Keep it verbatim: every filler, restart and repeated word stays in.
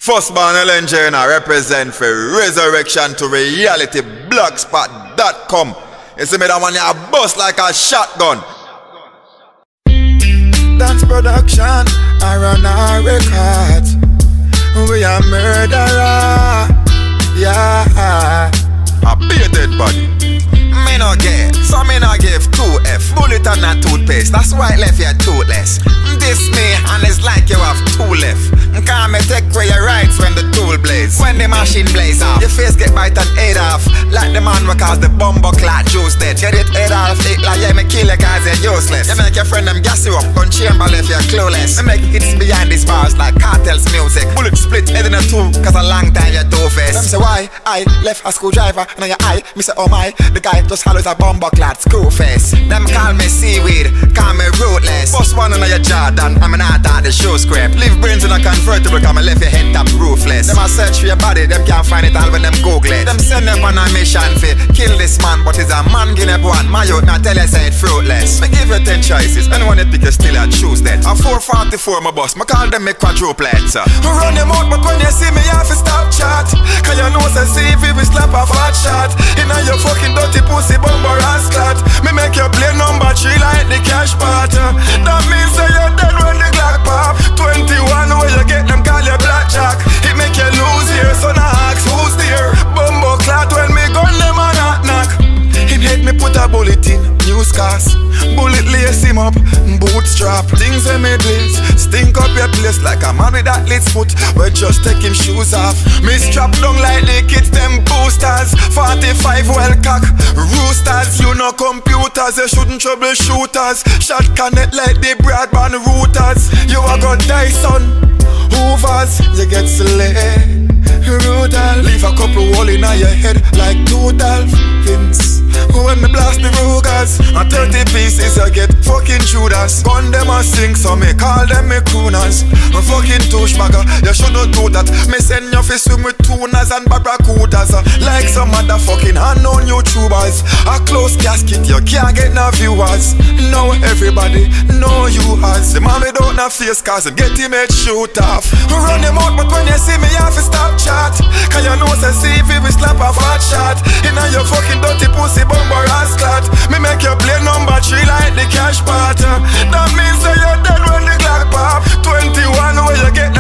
First born Ellen Jenner represent for resurrection to reality blogspot dot com. You see me that one here bust like a shotgun. Dance production, I run our records. We are murderer, yeah. A be dead body. Me no get, so me no give two F. Bullet on that toothpaste, that's why I left you toothless. This me, and it's like you have two left. Can't me take away your rights when the tool blaze. When the machine blaze off, your face get bite and head off. Like the man who cause the bumbo clot juice dead. Get it head off, it like yeah, me kill you cause you're useless. You make your friend them gas you up, gun chamber if you're clueless. Me make hits behind these bars like cartels music. Bullet split head in a two, cause a long time you're two-faced. Them say why, I left a screwdriver, and on your eye, me say oh my, the guy just hollows a bumbo clot screw face. Them call me seaweed, call me rootless. Bust one on your Jordan, I'm not out the shoe scrape. Leave brains in a convertible, cause me left your head top roofless. Them a search for your body, them can't find it all when them Google it. Them send them on a mission for kill this man, but it's a man give up one. My youth not tell you say it fruitless. Me give you ten choices, anyone you pick you still and choose that. A four forty-four my boss, me call them me quadruplets. Run them out, but when you see me you have to stop chat. Cause you know say see if we slap a fat shot. Inna your fucking dirty pussy bumper ass clat. Me make you play number three like the cash part. That means say you're dead when the Glock pop. Twenty-one where you get them call you blackjack. It make you lose here, so now ask who's there. Bumbo clat when me gun them a knock knock. Him hate me put a bullet in, news cast. Bullet lace him up, bootstrap. Things when me blaze, stink up your place like a man with that lit foot. We just take him shoes off. Me strap down like the kids, them boosters. Forty-five well cock, roosters. You know computers, you shouldn't troubleshooters. Shot connect like the broadband routers. You a go die son, hoovers. You get slay, brutal. Leave a couple hole in your head like two dolphins. When me blast the Rugers, and thirty pieces I get fucking Judas. Gun them a sing, so me call them me crooners. A fucking douchebagger, you shouldn't do that. Me send you fi swim with tunas and barracudas, uh, like some motherfucking unknown YouTubers. A close casket, you can't get no viewers. Now everybody know you has. The man without no face cause him get him head shoot off. Run him out, but when you see me you have to stop chat. Cause you know say see if we slap a fat shot. Inna your fucking dirty pussy bumper ass clat. Me make you play number three like the cash part. That means say you're dead when the Glock pop. Twenty-one where you get